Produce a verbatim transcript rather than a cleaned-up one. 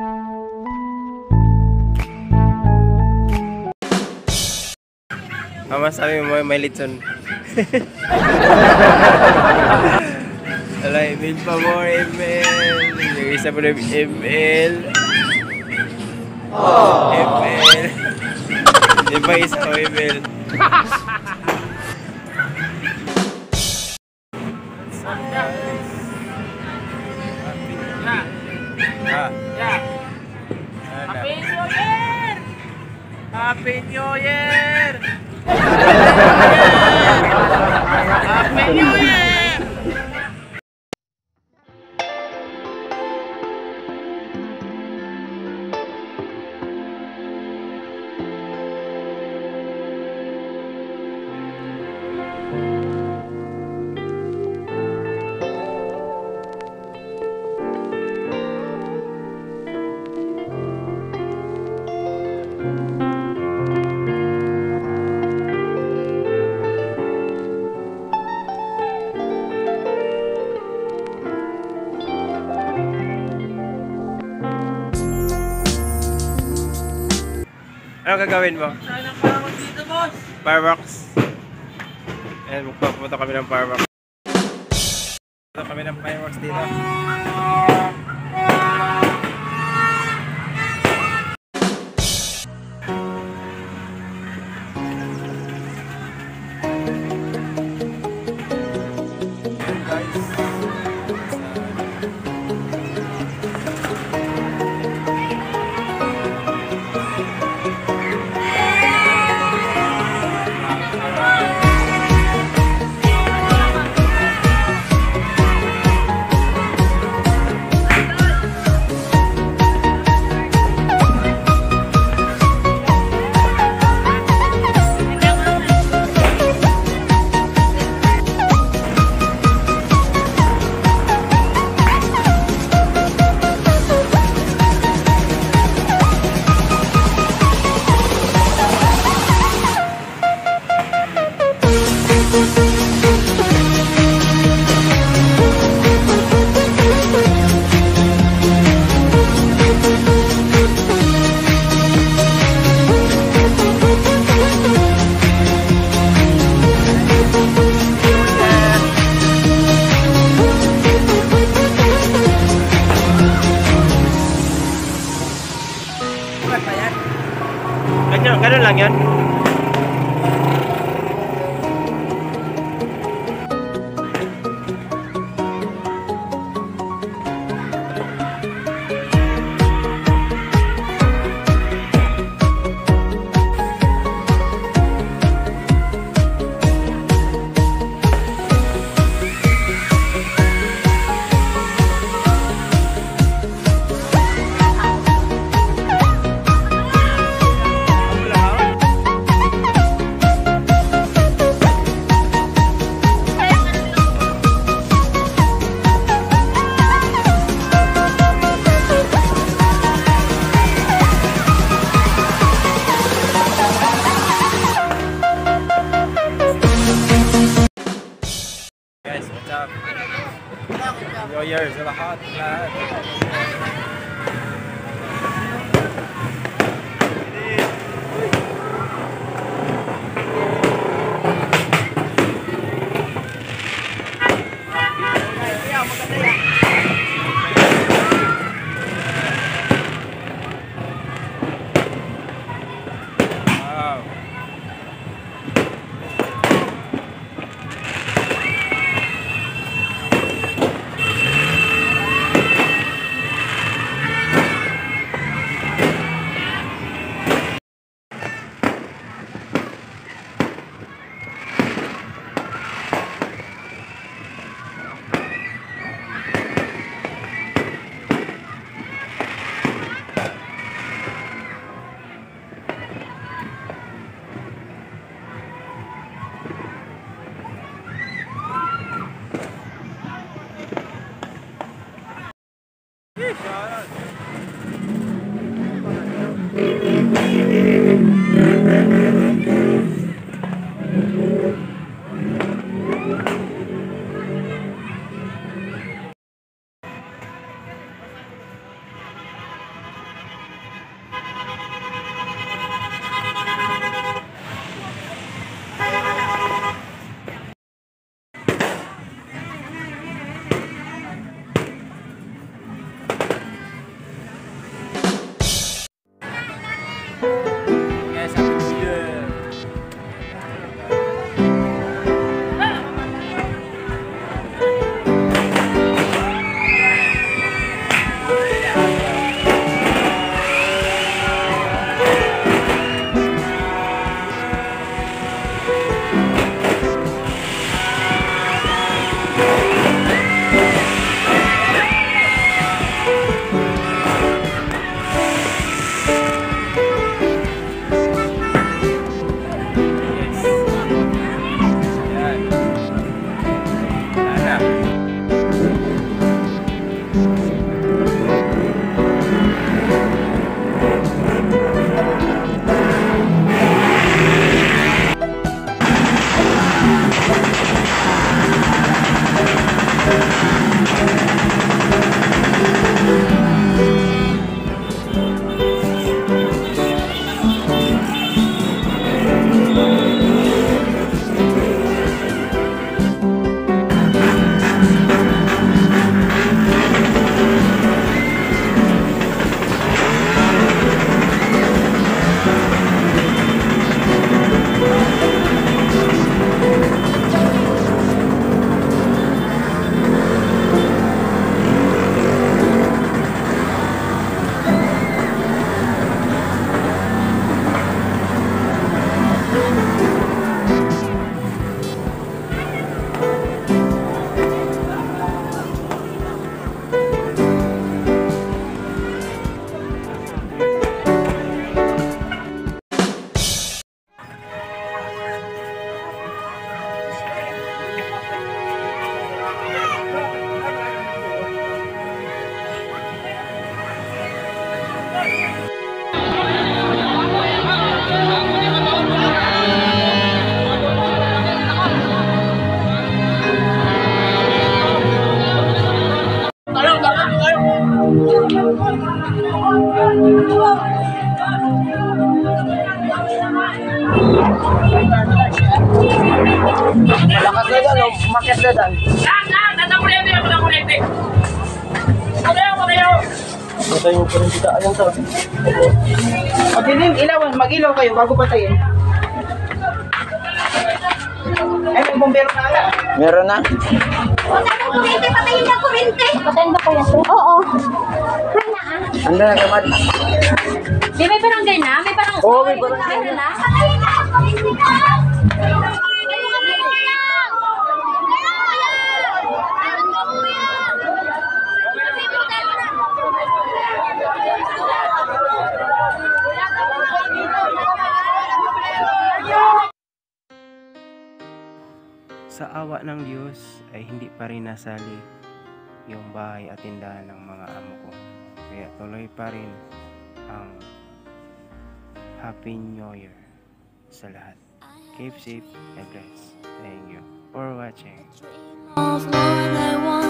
Mama sabi mo may litson. Alay, email pa more email. Yung isa po na email. Oh. Email. Yung pa isa ko email. Happy New Year! Happy New Year! Happy New Year! Ano gagawin mo? Saan ang fireworks dito, boss? Fireworks. Ayan, magpapunta kami ng fireworks. Punta kami ng fireworks dito. Ganyan, ganun lang yan. Guys, what's up? New Year sa lahat, lahat. Malakas na dyan, oh. Umakyat na dyan. Lahat, lahat! Ang kulete! Ang kulete! Pagayaw, pagayaw! Patay mo pa rin kita. Ayun to. Madilim, ilawan, mag-ilaw kayo bago patayin. Ay, may bumbero na ala. Meron na? Kurente, patayin na kurente. Patayin ba kaya ito? Oo. Hay na ah. Anda na kamad. Di, may barangay na? May barangay? Oo, may barangay na. na. Patayin na, kurente ka. Sa awa ng Diyos ay hindi pa rin nasali yung bahay at tindahan ng mga amo ko. Kaya tuloy pa rin ang Happy New Year sa lahat. Keep safe and blessed. Thank you for watching. Of more than I want.